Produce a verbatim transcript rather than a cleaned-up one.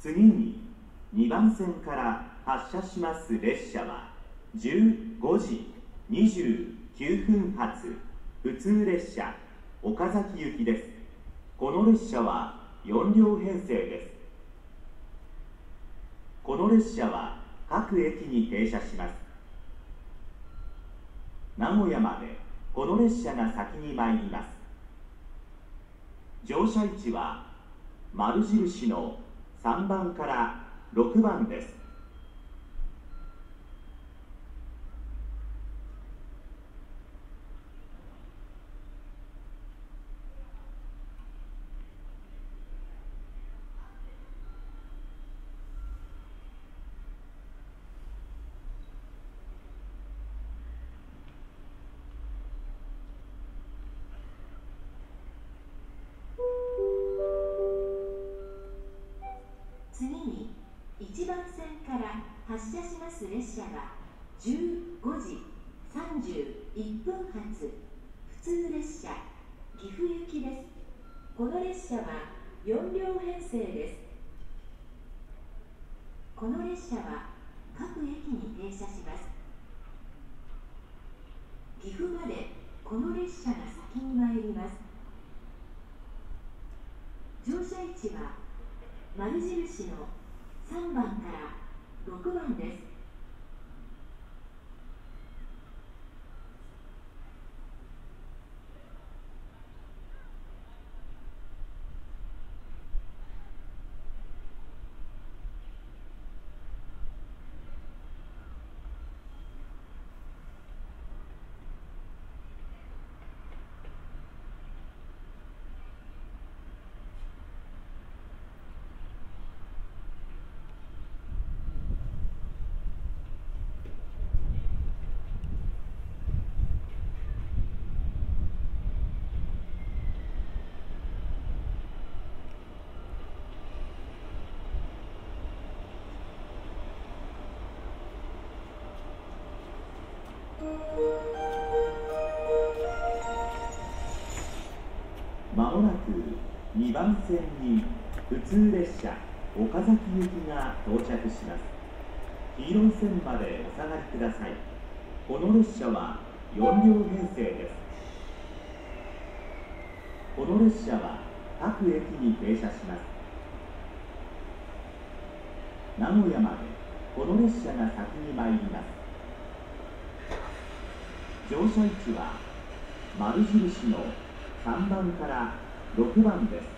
次ににばん線から発車します列車はじゅうごじにじゅうきゅうふん発普通列車岡崎行きです。この列車はよん両編成です。この列車は各駅に停車します。名古屋までこの列車が先に参ります。乗車位置は丸印のさんばんからろくばんです。 次にいちばん線から発車します列車はじゅうごじさんじゅういっぷん発普通列車岐阜行きです。この列車はよん両編成です。この列車は各駅に停車します。岐阜までこの列車が先に参ります。乗車位置は丸印のさんばんからろくばんです。 まもなくにばん線に普通列車岡崎行きが到着します。黄色い線までお下がりください。この列車はよん両編成です。この列車は各駅に停車します。名古屋までこの列車が先に参ります。乗車位置は丸印のさんばんからろくばんです。